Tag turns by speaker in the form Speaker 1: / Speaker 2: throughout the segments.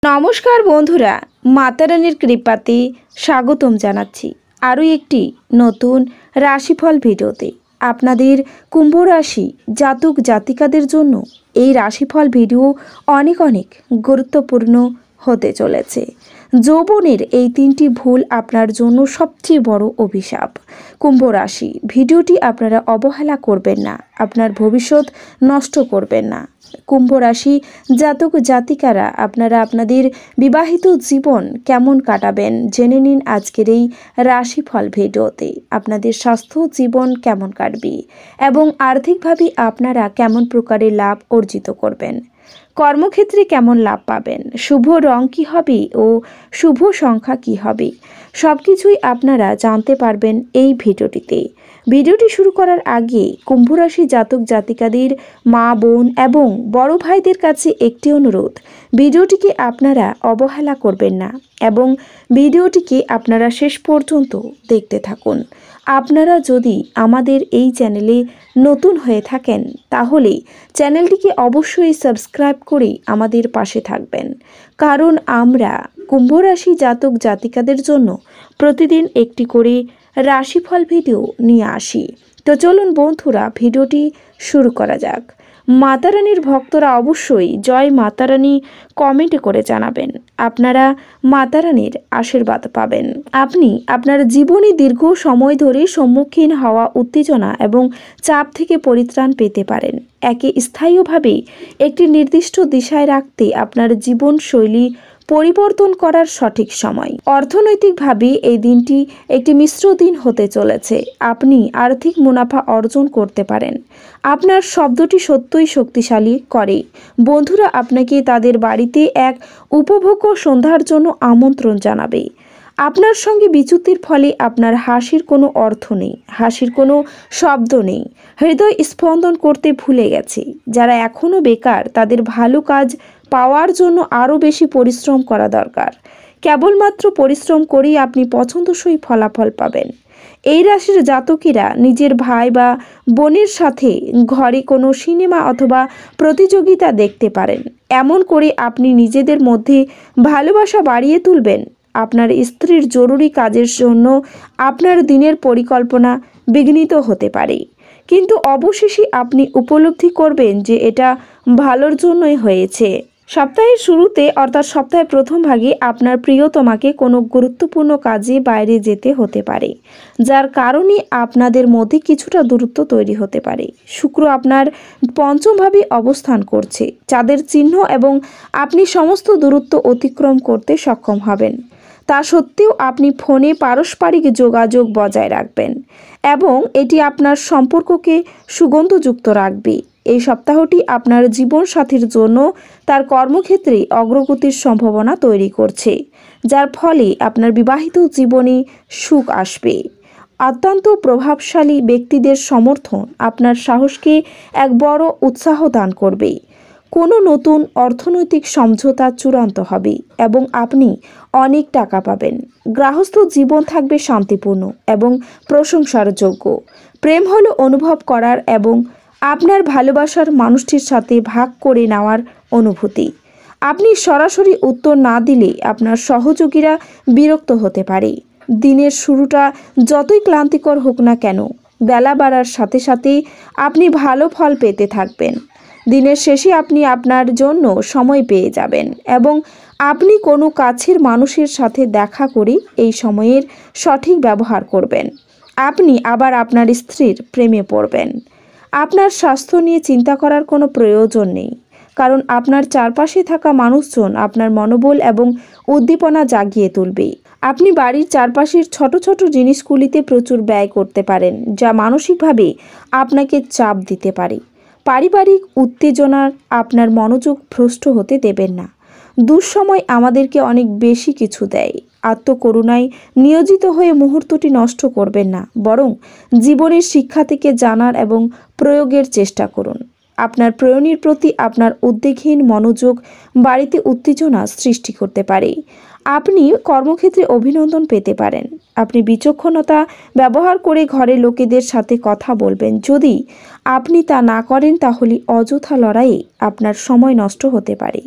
Speaker 1: নমস্কার বন্ধুরা, মাতারানীর কৃপাতে স্বাগতম জানাচ্ছি আরও একটি নতুন রাশিফল ভিডিওতে। আপনাদের কুম্ভ রাশি জাতক জাতিকাদের জন্য এই রাশিফল ভিডিও অনেক অনেক গুরুত্বপূর্ণ হতে চলেছে। যৌবনের এই তিনটি ভুল আপনার জন্য সবচেয়ে বড় অভিশাপ। কুম্ভ রাশি, ভিডিওটি আপনারা অবহেলা করবেন না, আপনার ভবিষ্যৎ নষ্ট করবেন না। কুম্ভ রাশি জাতক জাতিকারা, আপনারা আপনাদের বিবাহিত জীবন কেমন কাটাবেন জেনে নিন আজকের এই রাশিফল ভিডিওতে। আপনাদের স্বাস্থ্য জীবন কেমন কাটবে এবং আর্থিকভাবে আপনারা কেমন প্রকারের লাভ অর্জিত করবেন, কর্মক্ষেত্রে কেমন লাভ পাবেন, শুভ রং কী হবে ও শুভ সংখ্যা কী হবে, সব কিছুই আপনারা জানতে পারবেন এই ভিডিওটিতে। ভিডিওটি শুরু করার আগে কুম্ভ রাশি জাতক জাতিকাদের মা বোন এবং বড় ভাইদের কাছে একটি অনুরোধ, ভিডিওটিকে আপনারা অবহেলা করবেন না এবং ভিডিওটিকে আপনারা শেষ পর্যন্ত দেখতে থাকুন। আপনারা যদি আমাদের এই চ্যানেলে নতুন হয়ে থাকেন তাহলে চ্যানেলটিকে অবশ্যই সাবস্ক্রাইব করে আমাদের পাশে থাকবেন, কারণ আমরা কুম্ভ রাশি জাতক জাতিকাদের জন্য প্রতিদিন একটি করে রাশিফল ভিডিও নিয়ে আসি। তো চলুন বন্ধুরা, ভিডিওটি শুরু করা যাক। মাতারানীর ভক্তরা অবশ্যই জয় মাতারানী কমেন্টে করে জানাবেন, আপনারা মাতারানীর আশীর্বাদ পাবেন। আপনি আপনার জীবনে দীর্ঘ সময় ধরে সম্মুখীন হওয়া উত্তেজনা এবং চাপ থেকে পরিত্রাণ পেতে পারেন। একে স্থায়ীভাবে একটি নির্দিষ্ট দিশায় রাখতে আপনার জীবনশৈলী পরিবর্তন করার সঠিক সময়। অর্থনৈতিকভাবে এই দিনটি একটি মিশ্র দিন হতে চলেছে। আপনি আর্থিক মুনাফা অর্জন করতে পারেন। আপনার শব্দটি সত্যই শক্তিশালী করে। বন্ধুরা আপনাকে তাদের বাড়িতে এক উপভোগ্য সন্ধ্যার জন্য আমন্ত্রণ জানাবে। আপনার সঙ্গে বিচ্যুতির ফলে আপনার হাসির কোনো অর্থ নেই, হাসির কোনো শব্দ নেই। হৃদয় স্পন্দন করতে ভুলে গেছে। যারা এখনও বেকার, তাদের ভালো কাজ পাওয়ার জন্য আরও বেশি পরিশ্রম করা দরকার। কেবলমাত্র পরিশ্রম করেই আপনি পছন্দসই ফলাফল পাবেন। এই রাশির জাতকেরা নিজের ভাই বা বোনের সাথে ঘরে কোনো সিনেমা অথবা প্রতিযোগিতা দেখতে পারেন। এমন করে আপনি নিজেদের মধ্যে ভালোবাসা বাড়িয়ে তুলবেন। আপনার স্ত্রীর জরুরি কাজের জন্য আপনার দিনের পরিকল্পনা বিঘ্নিত হতে পারে, কিন্তু অবশেষে আপনি উপলব্ধি করবেন যে এটা ভালোর জন্যই হয়েছে। সপ্তাহের শুরুতে অর্থাৎ সপ্তাহের প্রথম ভাগে আপনার প্রিয়তমাকে কোনো গুরুত্বপূর্ণ কাজে বাইরে যেতে হতে পারে, যার কারণে আপনাদের মধ্যে কিছুটা দূরত্ব তৈরি হতে পারে। শুক্র আপনার পঞ্চমভাবে অবস্থান করছে, চাঁদের চিহ্ন, এবং আপনি সমস্ত দূরত্ব অতিক্রম করতে সক্ষম হবেন। তা সত্ত্বেও আপনি ফোনে পারস্পরিক যোগাযোগ বজায় রাখবেন এবং এটি আপনার সম্পর্ককে সুগন্ধযুক্ত রাখবে। এই সপ্তাহটি আপনার জীবনসাথীর জন্য তার কর্মক্ষেত্রে অগ্রগতির সম্ভাবনা তৈরি করছে, যার ফলে আপনার বিবাহিত জীবনে সুখ আসবে। অত্যন্ত প্রভাবশালী ব্যক্তিদের সমর্থন আপনার সাহসকে এক বড় উৎসাহ দান করবে। কোনো নতুন অর্থনৈতিক সমঝোতা চূড়ান্ত হবে এবং আপনি অনেক টাকা পাবেন। গৃহস্থ জীবন থাকবে শান্তিপূর্ণ এবং প্রশংসার যোগ্য। প্রেম হলো অনুভব করার এবং আপনার ভালোবাসার মানুষটির সাথে ভাগ করে নেওয়ার অনুভূতি। আপনি সরাসরি উত্তর না দিলে আপনার সহযোগীরা বিরক্ত হতে পারে। দিনের শুরুটা যতই ক্লান্তিকর হোক না কেন, বেলা বাড়ার সাথে সাথে আপনি ভালো ফল পেতে থাকবেন। দিনের শেষে আপনি আপনার জন্য সময় পেয়ে যাবেন এবং আপনি কোনো কাছের মানুষের সাথে দেখা করে এই সময়ের সঠিক ব্যবহার করবেন। আপনি আবার আপনার স্ত্রীর প্রেমে পড়বেন। আপনার স্বাস্থ্য নিয়ে চিন্তা করার কোনো প্রয়োজন নেই, কারণ আপনার চারপাশে থাকা মানুষজন আপনার মনোবল এবং উদ্দীপনা জাগিয়ে তুলবে। আপনি বাড়ির চারপাশের ছোট ছোট জিনিসগুলিতে প্রচুর ব্যয় করতে পারেন, যা মানসিকভাবে আপনাকে চাপ দিতে পারে। পারিবারিক উত্তেজনার আপনার মনোযোগ ভ্রষ্ট হতে দেবেন না। দুঃসময় আমাদেরকে অনেক বেশি কিছু দেয়। আত্মকরুণায় নিয়োজিত হয়ে মুহূর্তটি নষ্ট করবেন না, বরং জীবনের শিক্ষা থেকে জানার এবং প্রয়োগের চেষ্টা করুন। আপনার প্রেরণের প্রতি আপনার উদ্বেগহীন মনোযোগ বাড়িতে উত্তেজনা সৃষ্টি করতে পারে। আপনি কর্মক্ষেত্রে অভিনন্দন পেতে পারেন। আপনি বিচক্ষণতা ব্যবহার করে ঘরের লোকেদের সাথে কথা বলবেন। যদি আপনি তা না করেন তাহলে অযথা লড়াইয়ে আপনার সময় নষ্ট হতে পারে।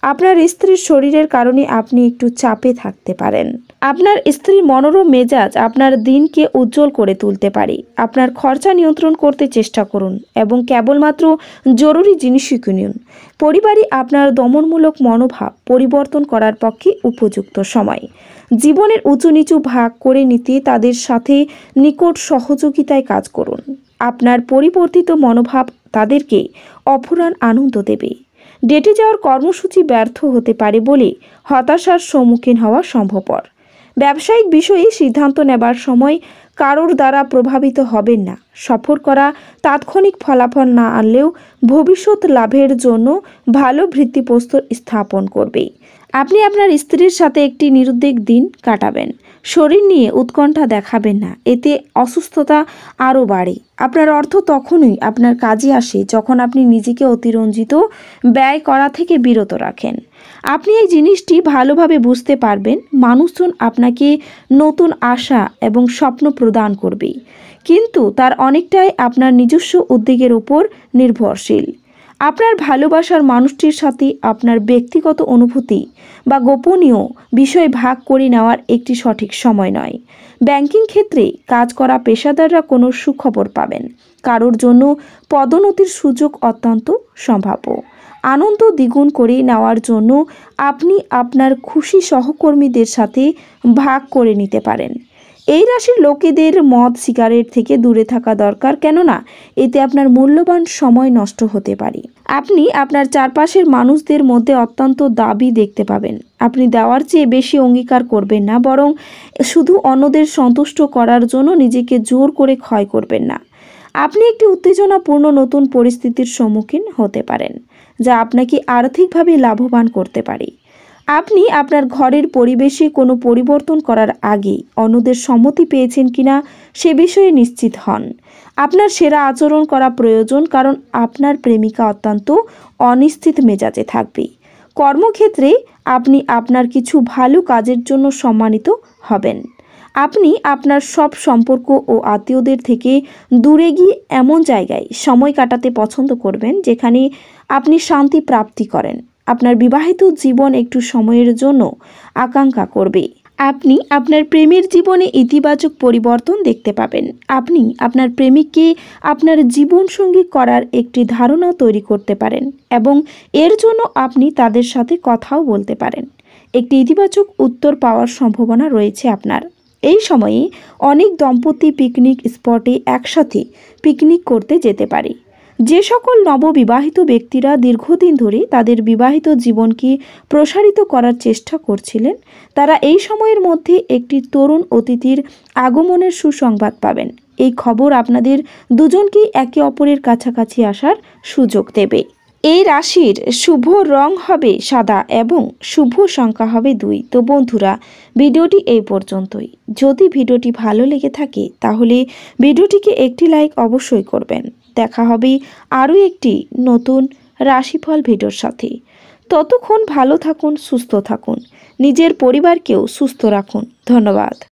Speaker 1: আপনার স্ত্রীর শরীরের কারণে আপনি একটু চাপে থাকতে পারেন। আপনার স্ত্রীর মনোরম মেজাজ আপনার দিনকে উজ্জ্বল করে তুলতে পারে। আপনার খরচা নিয়ন্ত্রণ করতে চেষ্টা করুন এবং কেবলমাত্র জরুরি জিনিসই কিনুন। পরিবারই আপনার দমনমূলক মনোভাব পরিবর্তন করার পক্ষে উপযুক্ত সময়। জীবনের উঁচু নিচু ভাগ করে নিতে তাদের সাথে নিকট সহযোগিতায় কাজ করুন। আপনার পরিবর্তিত মনোভাব তাদেরকে অফুরান আনন্দ দেবে। ডেটে যাওয়ার কর্মসূচি ব্যর্থ হতে পারে বলে হতাশার সম্মুখীন হওয়া সম্ভবপর। ব্যবসায়িক বিষয়ে সিদ্ধান্ত নেবার সময় কারোর দ্বারা প্রভাবিত হবেন না। সফর করা তাৎক্ষণিক ফলাফল না আনলেও ভবিষ্যৎ লাভের জন্য ভালো ভিত্তিপ্রস্তর স্থাপন করবে। আপনি আপনার স্ত্রীর সাথে একটি নিরুদ্বেগ দিন কাটাবেন। শরীর নিয়ে উৎকণ্ঠা দেখাবেন না, এতে অসুস্থতা আরও বাড়ে। আপনার অর্থ তখনই আপনার কাজে আসে যখন আপনি নিজেকে অতিরঞ্জিত ব্যয় করা থেকে বিরত রাখেন। আপনি এই জিনিসটি ভালোভাবে বুঝতে পারবেন। মানুষজন আপনাকে নতুন আশা এবং স্বপ্ন প্রদান করবে, কিন্তু তার অনেকটাই আপনার নিজস্ব উদ্যোগের উপর নির্ভরশীল। আপনার ভালোবাসার মানুষটির সাথে আপনার ব্যক্তিগত অনুভূতি বা গোপনীয় বিষয় ভাগ করে নেওয়ার একটি সঠিক সময় নয়। ব্যাংকিং ক্ষেত্রে কাজ করা পেশাদাররা কোনো সুখবর পাবেন। কারোর জন্য পদোন্নতির সুযোগ অত্যন্ত সম্ভাব্য। আনন্দ দ্বিগুণ করে নেওয়ার জন্য আপনি আপনার খুশি সহকর্মীদের সাথে ভাগ করে নিতে পারেন। এই রাশির লোকেদের মদ সিগারেট থেকে দূরে থাকা দরকার, কেননা এতে আপনার মূল্যবান সময় নষ্ট হতে পারে। আপনি আপনার চারপাশের মানুষদের মধ্যে অত্যন্ত দাবি দেখতে পাবেন। আপনি দেওয়ার চেয়ে বেশি অঙ্গীকার করবেন না, বরং শুধু অন্যদের সন্তুষ্ট করার জন্য নিজেকে জোর করে ক্ষয় করবেন না। আপনি একটি উত্তেজনাপূর্ণ নতুন পরিস্থিতির সম্মুখীন হতে পারেন, যা আপনাকে আর্থিকভাবে লাভবান করতে পারে। আপনি আপনার ঘরের পরিবেশে কোনো পরিবর্তন করার আগে অন্যদের সম্মতি পেয়েছেন কিনা সে বিষয়ে নিশ্চিত হন। আপনার সেরা আচরণ করা প্রয়োজন, কারণ আপনার প্রেমিকা অত্যন্ত অনিশ্চিত মেজাজে থাকবে। কর্মক্ষেত্রে আপনি আপনার কিছু ভালো কাজের জন্য সম্মানিত হবেন। আপনি আপনার সব সম্পর্ক ও আত্মীয়দের থেকে দূরে গিয়ে এমন জায়গায় সময় কাটাতে পছন্দ করবেন যেখানে আপনি শান্তি প্রাপ্তি করেন। আপনার বিবাহিত জীবন একটু সময়ের জন্য আকাঙ্ক্ষা করবে। আপনি আপনার প্রেমের জীবনে ইতিবাচক পরিবর্তন দেখতে পাবেন। আপনি আপনার প্রেমিককে আপনার জীবনসঙ্গী করার একটি ধারণা তৈরি করতে পারেন এবং এর জন্য আপনি তাদের সাথে কথাও বলতে পারেন। একটি ইতিবাচক উত্তর পাওয়ার সম্ভাবনা রয়েছে আপনার। এই সময়ে অনেক দম্পতি পিকনিক স্পটে একসাথে পিকনিক করতে যেতে পারে। যে সকল নববিবাহিত ব্যক্তিরা দীর্ঘদিন ধরে তাদের বিবাহিত জীবনকে প্রসারিত করার চেষ্টা করছিলেন, তারা এই সময়ের মধ্যে একটি তরুণ অতিথির আগমনের সুসংবাদ পাবেন। এই খবর আপনাদের দুজনকেই একে অপরের কাছাকাছি আসার সুযোগ দেবে। এই রাশির শুভ রং হবে সাদা এবং শুভ সংখ্যা হবে 2। তো বন্ধুরা, ভিডিওটি এই পর্যন্তই। যদি ভিডিওটি ভালো লেগে থাকে তাহলে ভিডিওটিকে একটি লাইক অবশ্যই করবেন। দেখা হবে আরও একটি নতুন রাশিফল ভিডিওর সাথে। ততক্ষণ ভালো থাকুন, সুস্থ থাকুন, নিজের পরিবারকেও সুস্থ রাখুন। ধন্যবাদ।